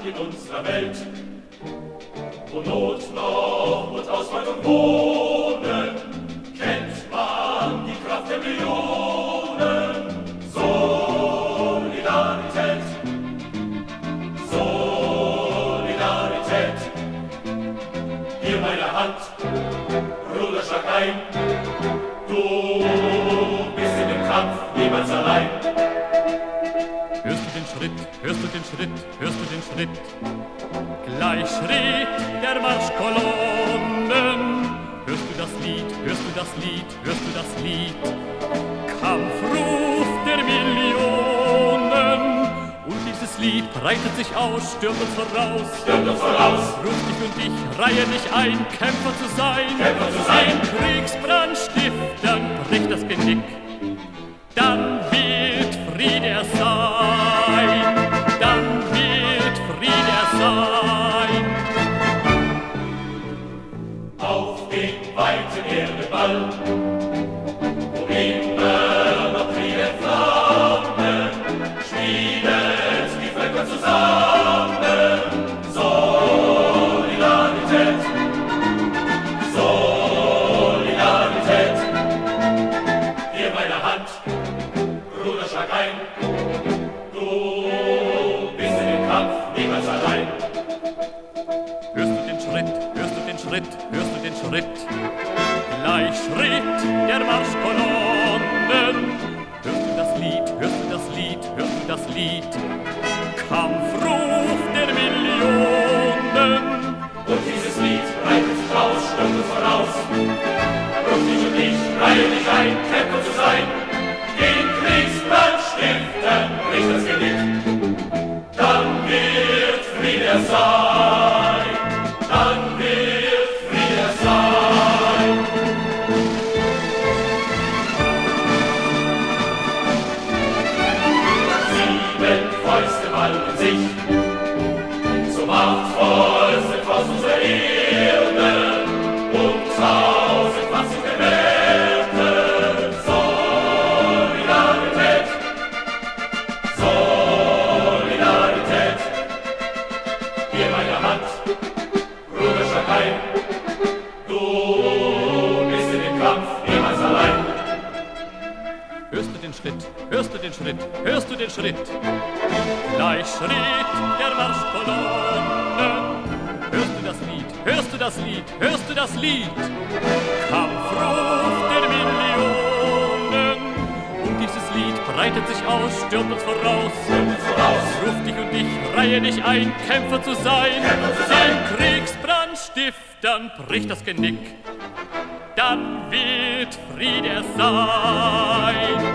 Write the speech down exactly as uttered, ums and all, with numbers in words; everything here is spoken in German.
in unserer Welt, wo Not noch und Ausbeutung wohnen, kennt man die Kraft der Millionen. Solidarität, Solidarität. Hier meine Hand, Bruder, schlag ein. Du bist in dem Kampf niemals allein. Hörst du den Schritt, hörst du den Schritt, hörst du den Schritt? Gleich Schritt der Marschkolonnen. Hörst du das Lied, hörst du das Lied, hörst du das Lied? Kampfruf der Millionen. Und dieses Lied breitet sich aus, stürmt uns voraus. Stürmt uns voraus. Ruf dich und ich, reihe dich ein, Kämpfer zu sein. Kämpfer zu sein. Den Kriegsbrand stiftern, bricht das Genick. Dann wird Friede er sein. Dann wird Friede er sein. Auf den weiten Erdeball, wo immer noch Friede flammen, schmiedet die Völker zusammen. Solidarität, Solidarität. Hier meine Hand, Bruder, schlag ein. Du bist in dem Kampf niemals allein. Hörst du den Schritt, hörst du den Schritt, hörst du den Schritt? Gleich Schritt der Marschkolonnen. Hörst du das Lied, hörst du das Lied, hörst du das Lied? Kampfruf der Millionen. Und dieses Lied breitet sich aus, stürmt uns voraus. Ruf dich und ich, reihe dich ein, Kämpfer zu sein. Den Kriegsbrand stiften, bricht das Genick. Dann wird Friede sein. Dann wird Friede sein. Sieben Fäuste ballen sich zur machtvollsten Faust unserer Erde und tausend Fassen der Werte. Solidarität, Solidarität. Hier meine Hand, Bruder, schlag ein. Du bist in dem Kampf niemals allein. Hörst du den Schritt, hörst du den Schritt, hörst du den Schritt? Gleich Schritt der Marschkolonnen. Hörst du das Lied, hörst du das Lied, hörst du das Lied? Kampfruf der Millionen. Und dieses Lied breitet sich aus, stürmt uns voraus. Stürmt uns voraus. Ruf dich und ich, reihe dich ein, Kämpfer zu sein. Kämpfer zu sein. Den Kriegsbrand stiftern, bricht das Genick. Dann wird Friede sein.